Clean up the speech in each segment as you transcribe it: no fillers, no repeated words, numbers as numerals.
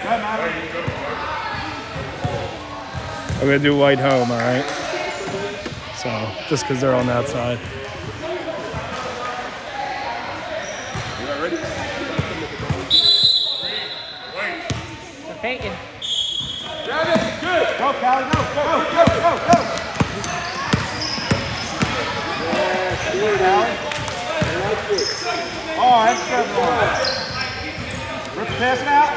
I'm going to do white home, all right? So, just because they're on that side. Peyton. Grab it. Good. Go, Callie. Go. Oh, that's good. Rip the pass out.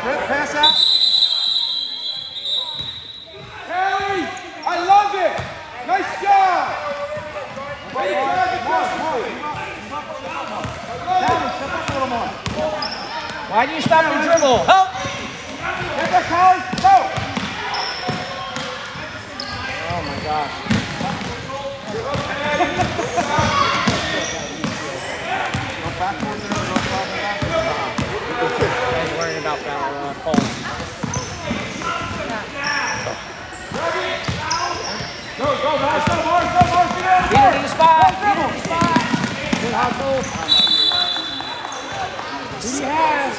Callie, I love it. Nice job. Callie, step up a little more. Why do you stop the dribble? Help! Get that, Callie. Go. Oh my gosh. I'm worrying about that pole. Go, Mars. Get in. Get in the spot. Good hustle. Who do you have?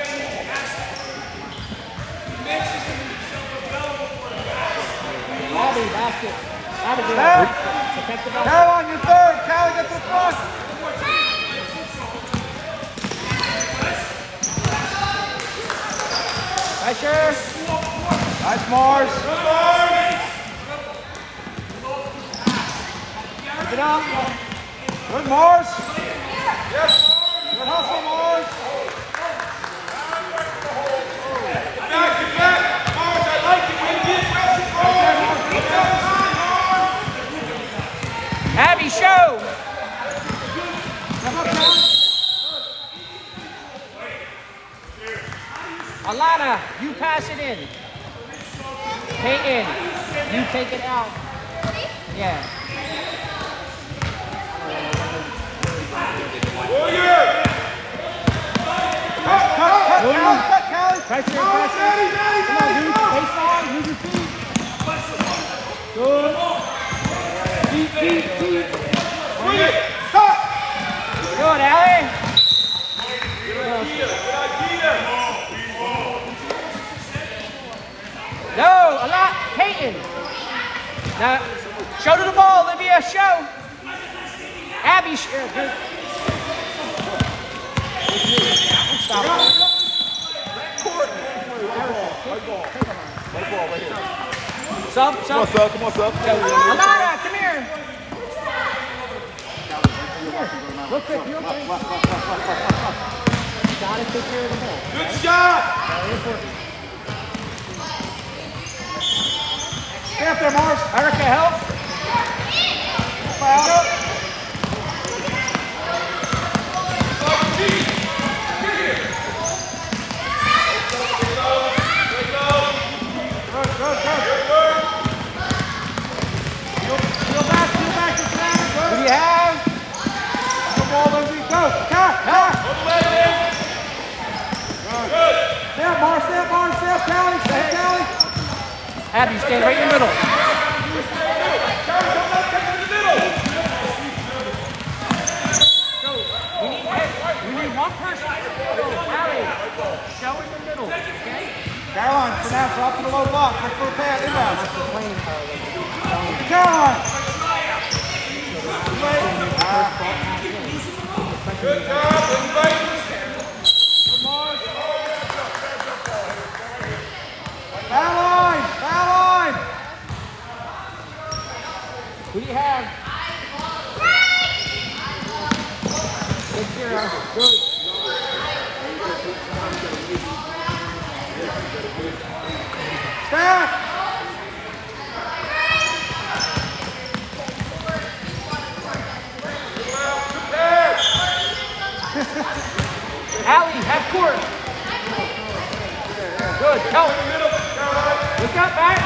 Abby, basket. Abby, protect the basket. Caroline, you're third. Callie, get to the front. Pressure. Nice, Mars. Keep it up. Good, Mars. Yes. Good hustle, Mars. Get back. Mars, I like it when you get aggressive. Abby, show. Alana, you pass it in. Peyton, you take it out. Yeah. Cut, Callie. Pressure. Come on, dude. Baseline, use your feet. Good. Feet. Swing it. Cut. Good, Allie. Good idea. No, a lot. Peyton. Now, shoulder the ball, Olivia. Show. Abby, good. Stop. Sub. Come on, sub. Alana, come here. Look quick, you're okay. Gotta take care of the ball. Good shot. Very important. Stay up there, Mars. Erica, help. Foul. Who do you have? Go, Lindsay. Go. Cut. Good. Stay up, Mars. Stay up, Callie. Stay up, Callie. Abby, stand right in the middle. We need one person. Allie, show in the middle. Okay? Caroline, for now, drop to the low block. Look for a pass. Inbound. Caroline. Good job. Good, Mars. Foul line. Who do you have? Good, Kira. Good. Back. Allie, have court. Good, help. Look up, back.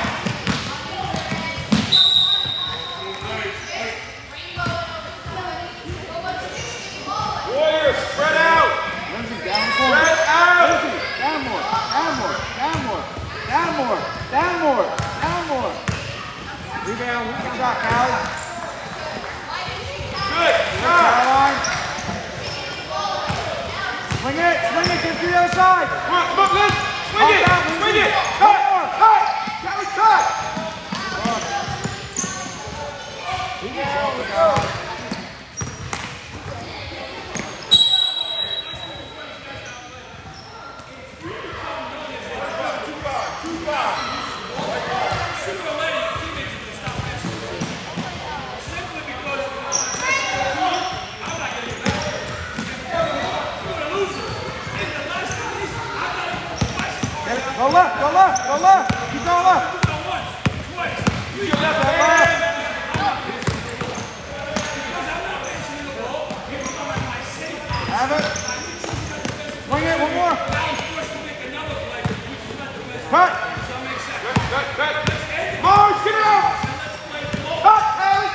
Warriors, spread out. Lindsay, down more. Spread out. Lindsay, down more. Rebound. Good shot, Callie. Good shot. Caroline. Swing it, get to the other side. Come on, Liz. Swing it. Go left, go left, go left. Keep going left. Use your left hand. Have it. Swing it, one more. Cut. Cut. Mars, get it out. Cut, Haley.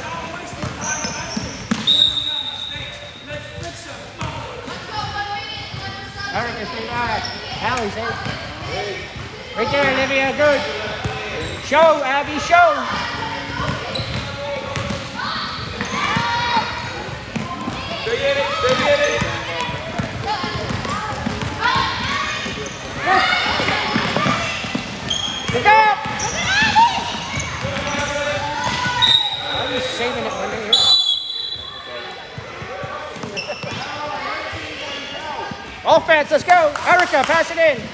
Erica, stay back. Hallie, say it. Right there, Olivia, good. Show, Abby, show. Stay in it, stay in it. Look up! I'm just saving it for me. Offense, let's go. Erica, pass it in.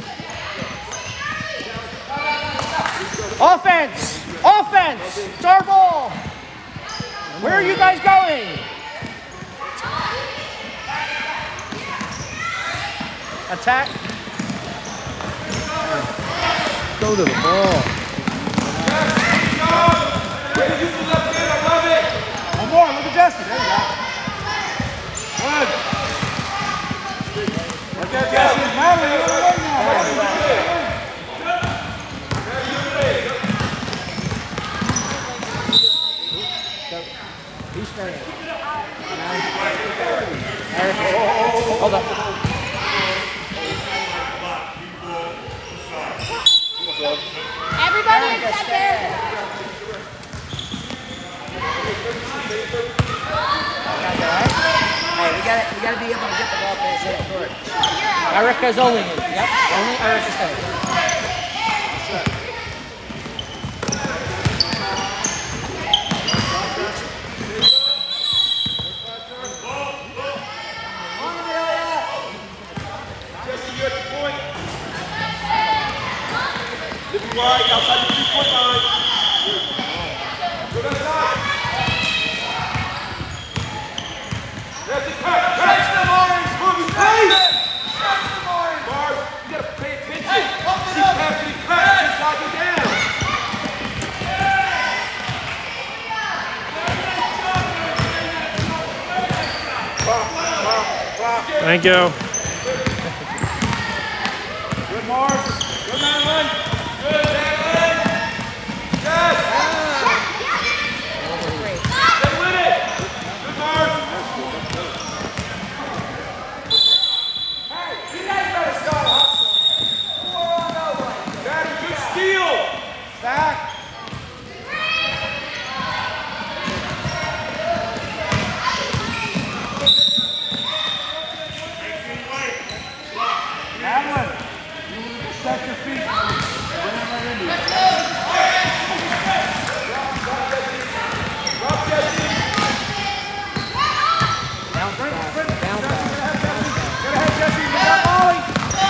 Offense! Offense! It's our ball! Where are you guys going? Attack. Go to the ball. Way to use the left hand, I love it. One more, look at Jesse. There you go. Good. Right there, Jesse. Madeline, you're right now. He's starting. Eric, hold up. Everybody except there. Hey, we gotta be able to get the ball past that court. Erica's only in. Yep, only Erica's staying. Jesse, you're at the point. Live wide, outside the 3-point line. Go to the side. That's it, cut. Catch them, Orange. Move your face. Catch them, Orange. Bars, you gotta pay attention. Hey, open up. Keep passing, cut. Just lock it down. Thank you. Good, Mars. Good, Madeline. Good, Madeline. Yes. Stay with it. Good, Mars. Hey, you guys better start hustling. Daddy, good steal. Back. Madeline, you set your feet. Bring it right into you. Drop, Jesse. Down, Sprint. down, Get ahead, Jesse. You got Molly.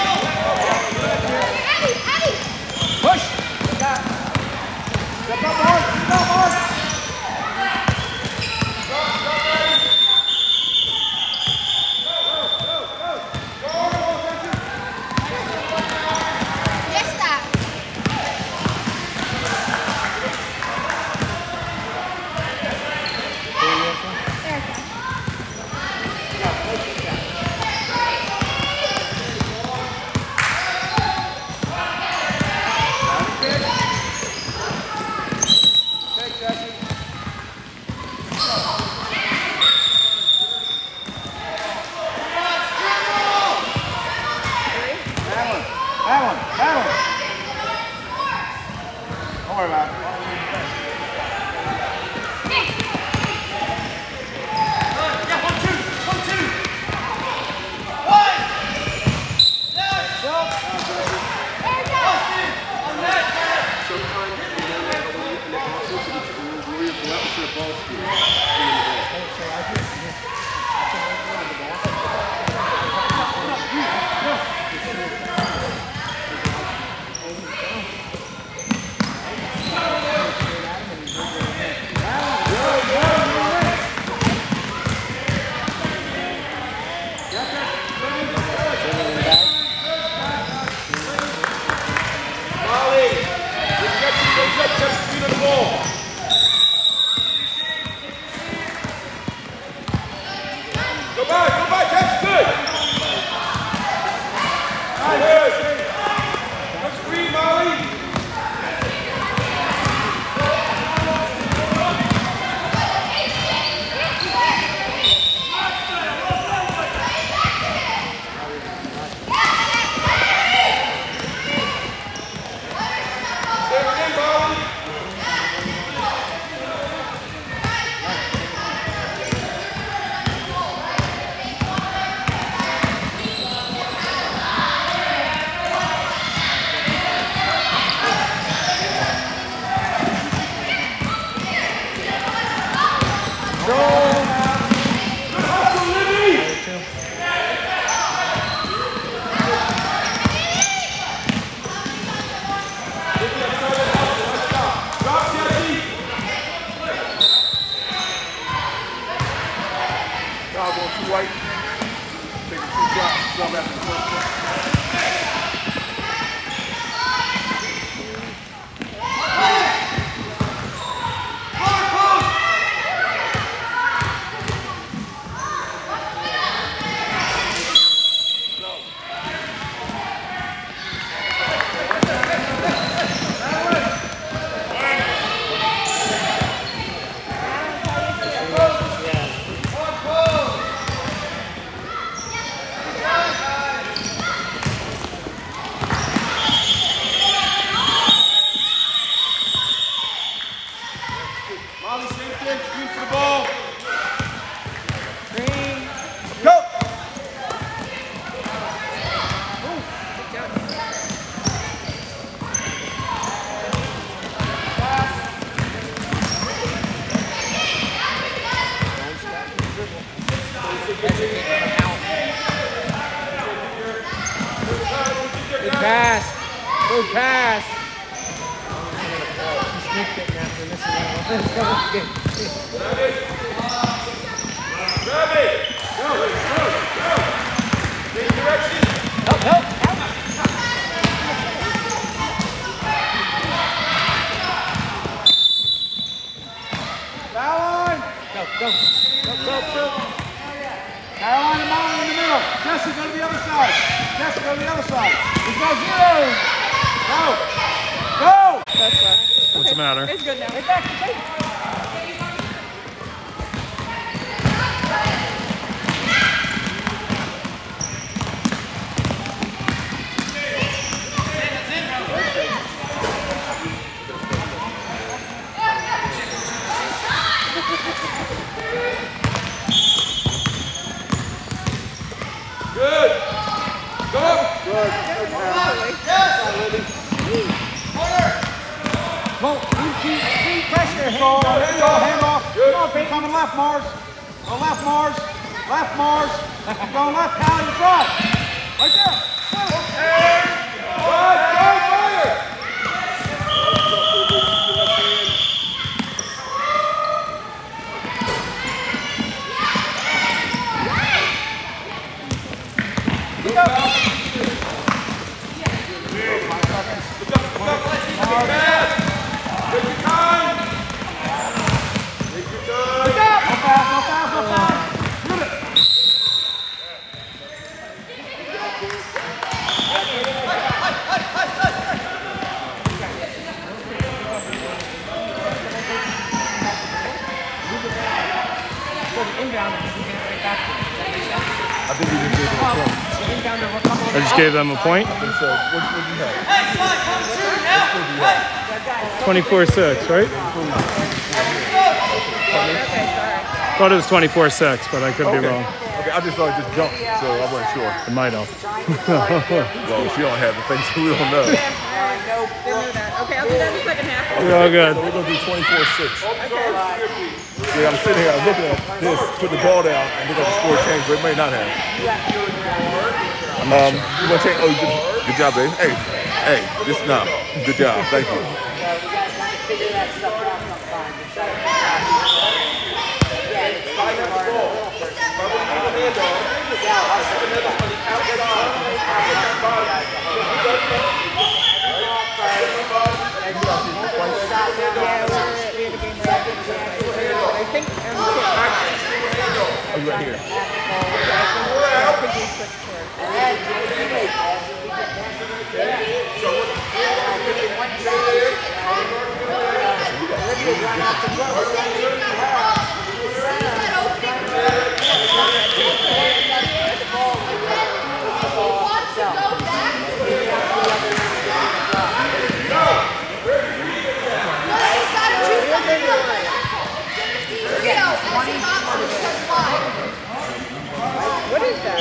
push. Step up, Mark. Step up, Mark. Yes, that. Take Jesse. Madeline. Don't worry about it. ball. Go back, that's good. Good. Good screen, Molly. Good pass. Good pass. Grab it. Go. Change direction. Help. Caroline. Go. Caroline and Molly in the middle. Jesse, go to the other side. Jesse, go to the other side. He's got 0. Go. That's fine. What's the matter? It's good now. Get back. Good. Go. Good. Well, keep pressure. Hand off. Come on, baby. Coming left, Mars. Go left, Mars. Left, Mars. I'm going left, Callie. You drive. Right there. Fire. I just gave them a point. So, what do you have? 24-6, right? Thought it was 24-6, but I could be wrong. Okay, I just thought it just jumped, so I wasn't sure. It might have. Well, she don't have the thing, so we don't know. Nope, didn't know that. Okay, I'll do that in the second half. We're all good. So we're going to do 24-6. See, I'm sitting here, I'm looking at this, put the ball down, and look at the score change, but it may not have. You want to change? Oh, good job, baby. Hey, this now. Good job, thank you. Figure that stuff out sometime. Yeah, right here. And then teammate. Libby's run out the glove. What is that?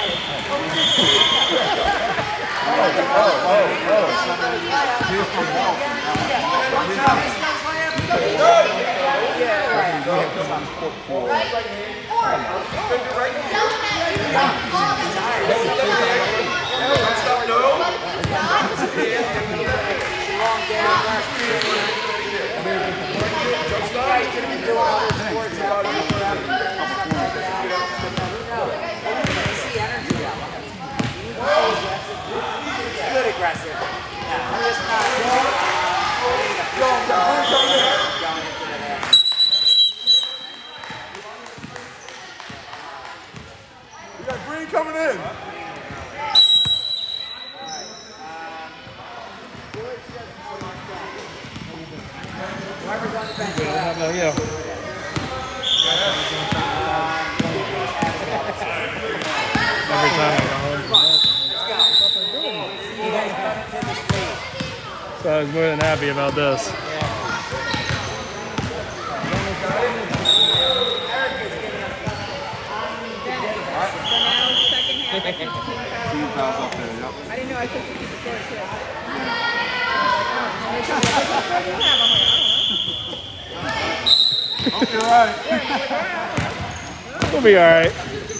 Good aggressive. Yeah, I'm just not going into the head. We got Green coming in. Whoever's on the bench. How about you? Every time I go home from work. You guys got into this lead. So I was more than happy about this. I didn't know I was supposed to keep the score too. Hope you're right. We'll be all right.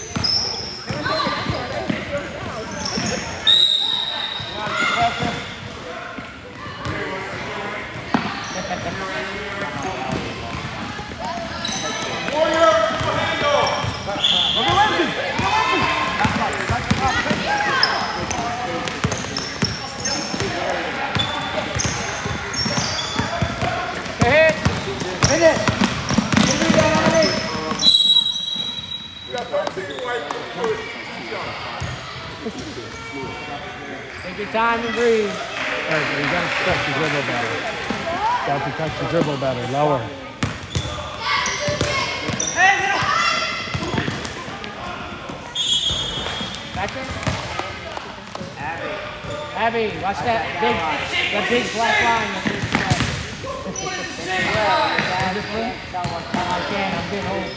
Take your time and breathe. All right, you got to touch your dribble better. Got to touch your dribble better. Lower. Back there. Abby, watch that big black line. I can't. I'm getting old.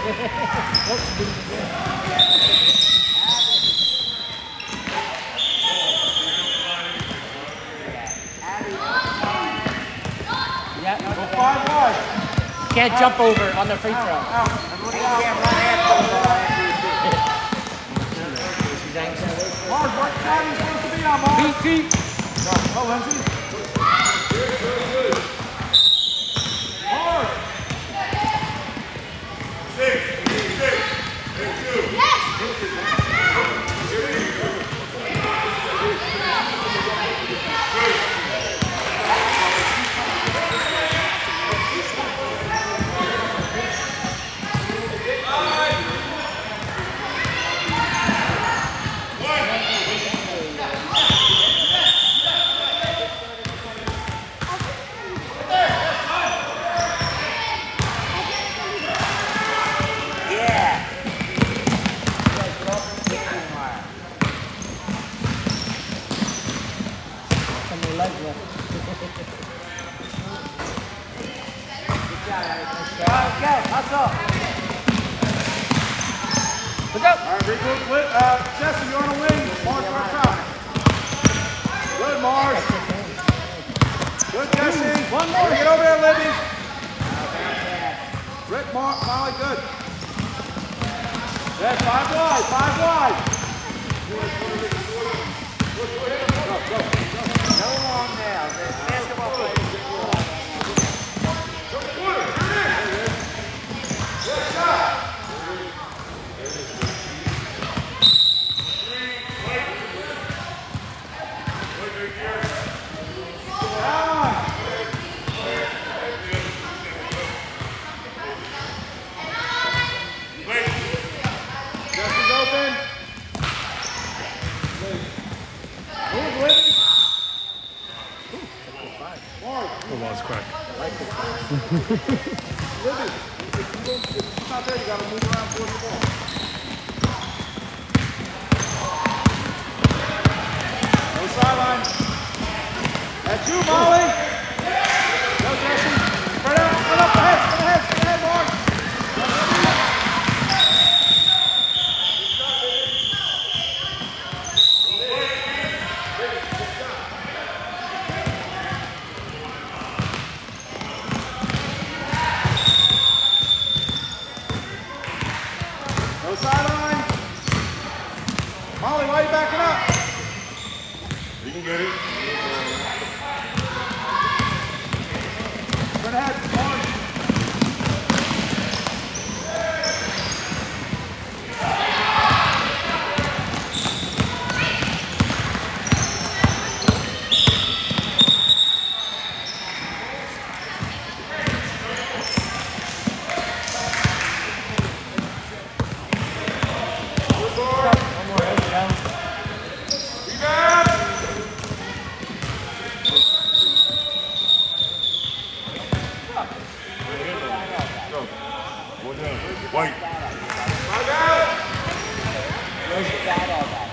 Yeah. Go 5 wide. Can't jump over on the free throw. You can't run after the ball. She's anxious. Mars, what side are you supposed to be on, Mars? Feet. Oh, Lindsay. Mars. 6, Look up. All right, regroup. Jesse, you're on a wing. Mars, right top. Good, Mars. Good, Jesse. One more. Get over there, Libby. Rick, Molly, good. Yeah, 5 wide, 5 wide. Go. No long nails. Basketball players. Good shot. was quick. Libby, if she's not there, you got to move around towards the ball. No sideline. That's you, Molly. Go, Jesse. Spread out, ahead, Mark. No sideline. Molly, why are you backing up? You can get it. Straight ahead, Molly. White. Where's your dad all that?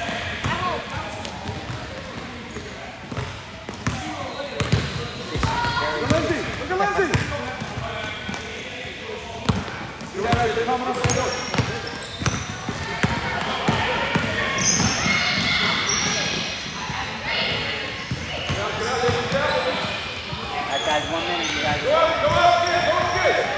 Look at Lindsay. Look at Lindsay. See that as they're coming up the door. That guy's 1 minute, you guys. Go out there, go get it.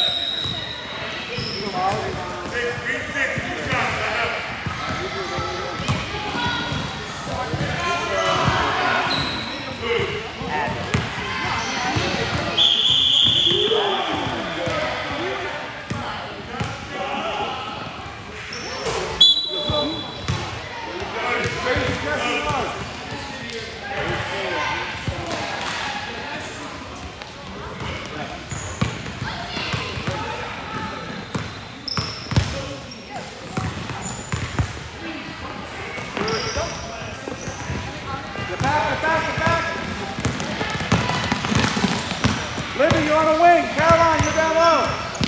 Get back. Libby, you're on a wing. Caroline, you're down low.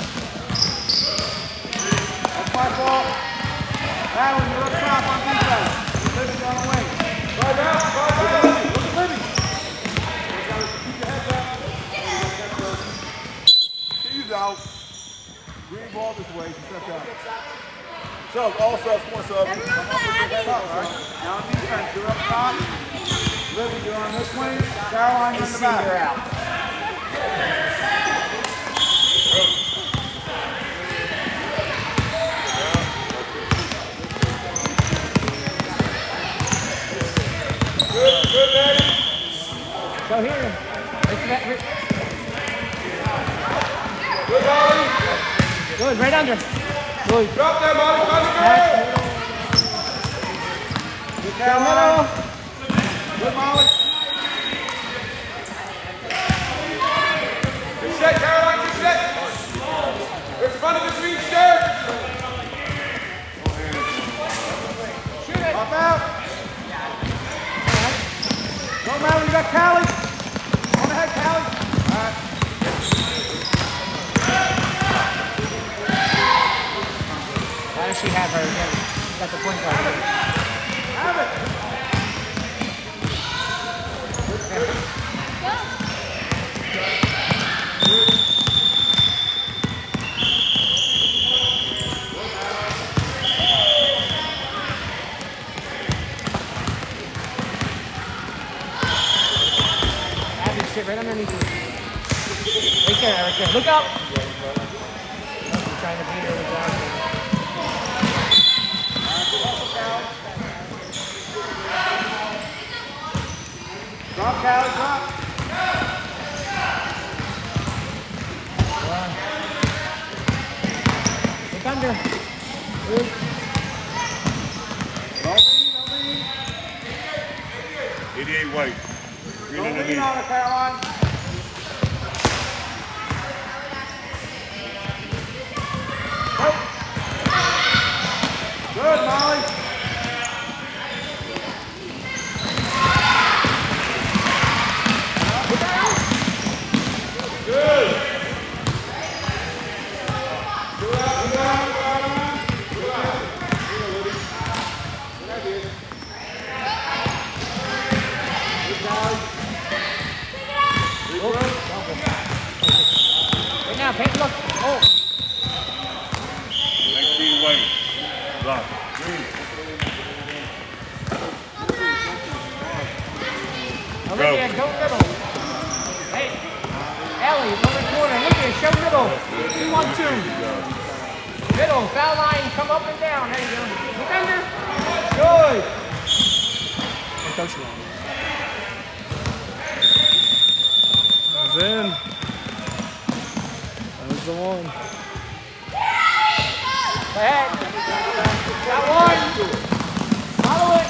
That's my fault. Alan, you're up top on defense. Libby, you're on a wing. Right now. Look at Libby. Keep your head down. She's out. Green ball this way. She stepped out. So, all subs, more subs. Now on defense, you're up top. Libby, you're on this wing. Caroline, you're in the back. You're out. Good, Daddy. So here. Good, Molly. Good, right under. Good. Drop that, Molly. Good, Caroline. Good, Molly. Get set, Caroline. Get set. In front of the green shirt. Shoot it. Pop out. Go, Molly. You got Callie. On ahead, Callie. All right. Why does she have her? Got the point guard. Have it. Abby, sit right underneath you. Right there. Look up. You're trying to beat her with that. Drop, Callie, drop. Look under. Good. Don't lean. 88 white. Green Don't lean underneath. on her, Caroline. Good, Molly. Olivia, go middle. Hey, Ellie, over the corner. Olivia, show middle. 2-1-2. Middle, foul line, come up and down. There you go. Look under. Good. He's in. That was the one. Ahead. Got one. Follow it.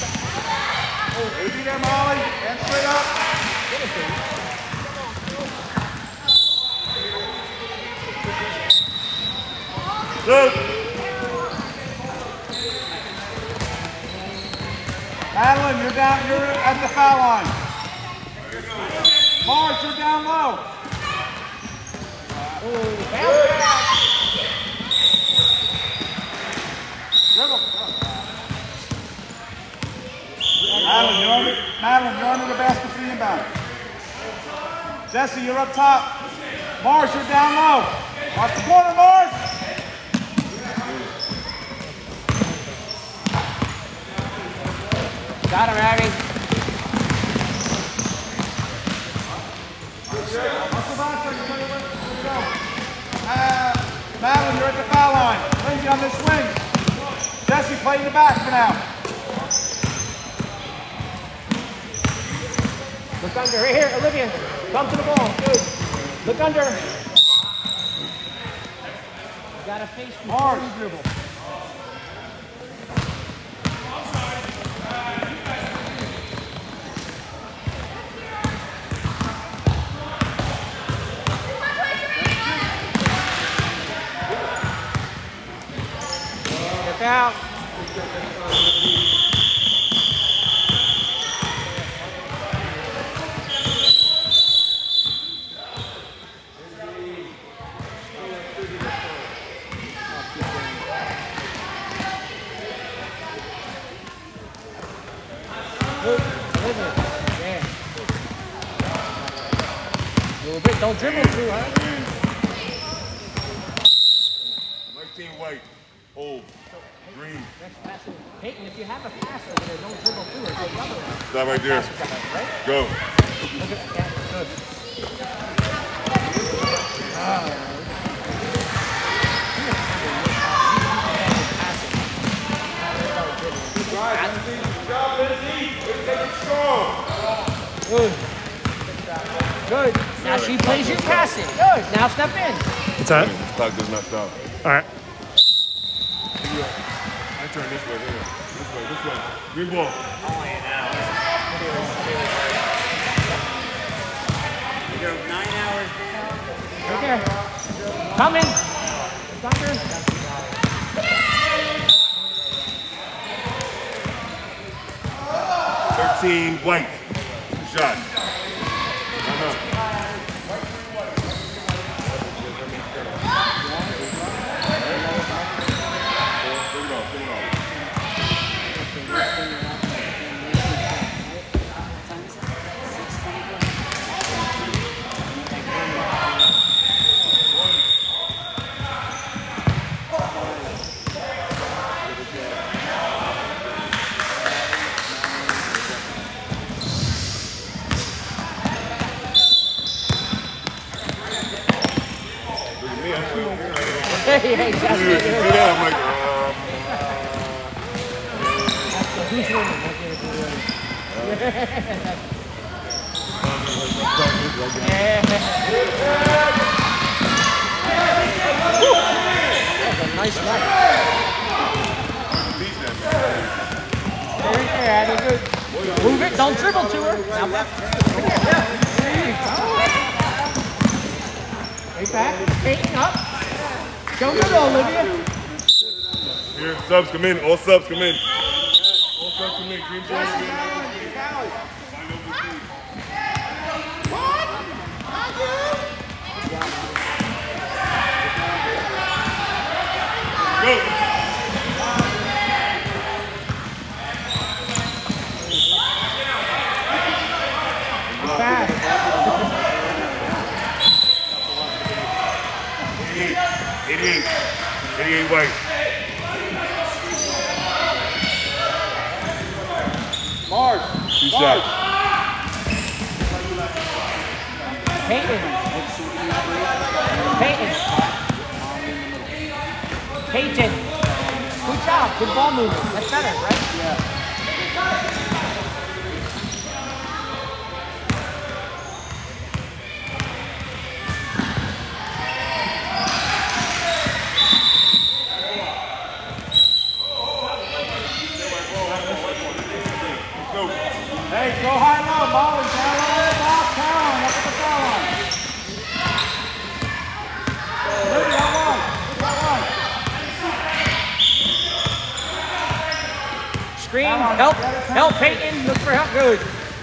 Easy there, Molly. Hands straight up. Good. Madeline, you're down. You're at the foul line. Mars, you're down low. Dribble. Madeline, you're under the basket for the inbound. Jesse, you're up top. Mars, you're down low. Watch the corner, Mars. Got him, Abby. Madeline, you're at the foul line. Lindsay on this swing. Jesse, play in the back for now. Look under. Right here, Olivia. Come to the ball. Good. Look under. You got to face before you dribble. Look out. Don't dribble too hard. 19 white. Hold. Green. Peyton, if you have a pass over there, don't dribble through it. Go the other way. Stop right there. Go. Look at that. Good. Good. Good. Now she plays you pass it. Good. Now step in. What's that? Clock does not stop. All right. I turn this way, here. This way. Green ball. You go 9 hours. Right there. Coming. Thunder. 13 white. Shot. Hey, that's You see that? I'm like, who's winning? That's a nice night. Right there, Abby, good. Move it, don't dribble to her. Now left. Right back, Peyton up. Go middle, Olivia. here, subs come in. All subs come in. All subs come in. Green ball. Go. Fast. 88 white. Mars. Two shots. Peyton. Peyton. Peyton. Good job. Good ball movement. That's better, right? Yeah. Hey, go high low, Molly. Down low, ball, down. Up at the foul line. Rudy, out wide. Out wide. Screen. Help, Peyton. Look for help. Good.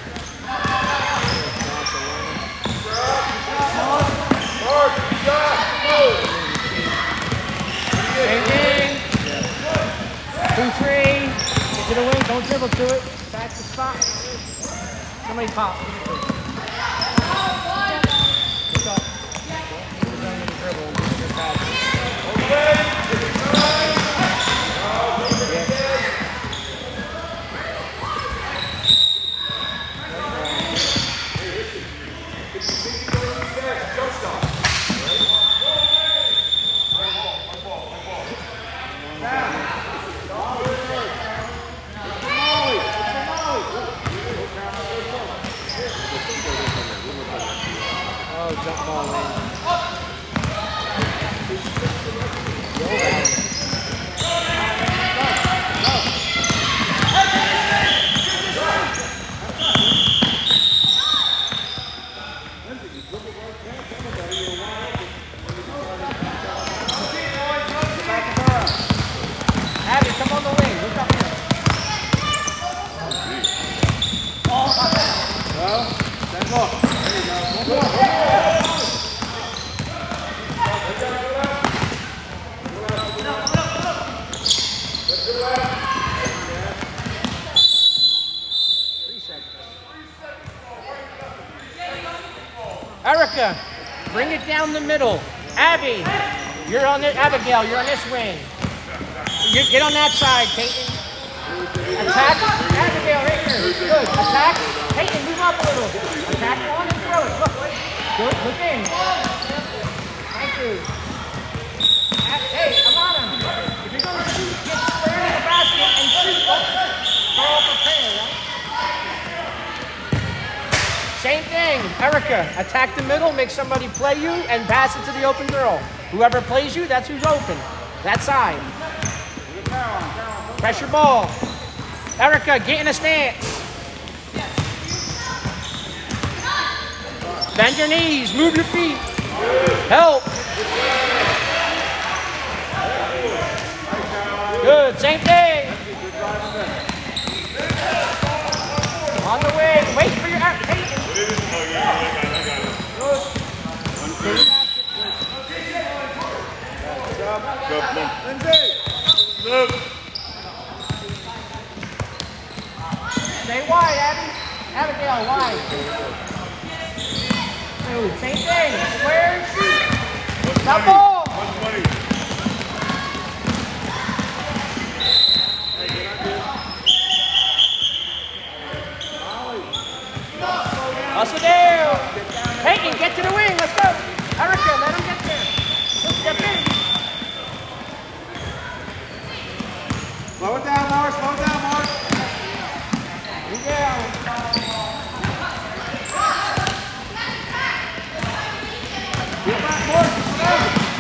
Same thing. 2-3. Get to the wing. Don't dribble to it. Back to spot. Somebody pop. Oh, jump ball in. Abby, come on the wing. Look up here. Well, stand up. There you go. One more. Erica, bring it down the middle. Abby, you're on this. Abigail, you're on this wing. Get on that side, Peyton. Attack. Abigail, right here. Good. Attack. Peyton, move up a little. Attack on and throw it. Look. Good. Look in. Thank you. Hey, I'm on him. If you're going to shoot, get square in the basket and shoot. Call for prayer, right? Same thing. Erica, attack the middle, make somebody play you, and pass it to the open girl. Whoever plays you, that's who's open. That side. Pressure ball. Erica, get in a stance. Bend your knees, move your feet. Help. Good, same thing. On the way, wait for your Peyton. Stay wide, Abby. Abigail, wide. Dude, same thing. Square and shoot. Double. Hustle down. Peyton, get to the wing. Let's go. Erica, let him get there. Let's step in. Slow it down, Mark. Slow it down, Mark. Get down. Get back, Mark. Get back.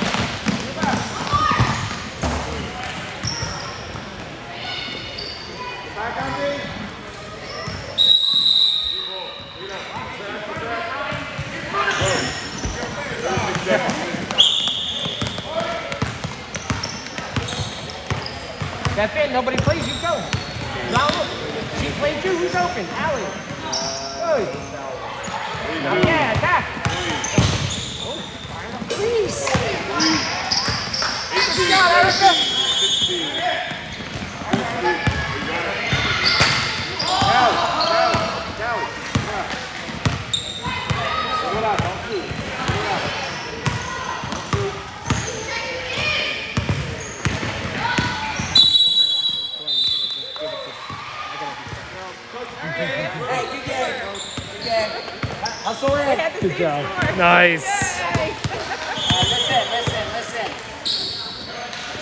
Get back on me. Step in, nobody plays you, go. Now look, she played you, who's open? Allie. Good. Yeah, attack. Oh, please. Good job, Erica. Hey, good game. Good game. Hustle in. Good job. Nice.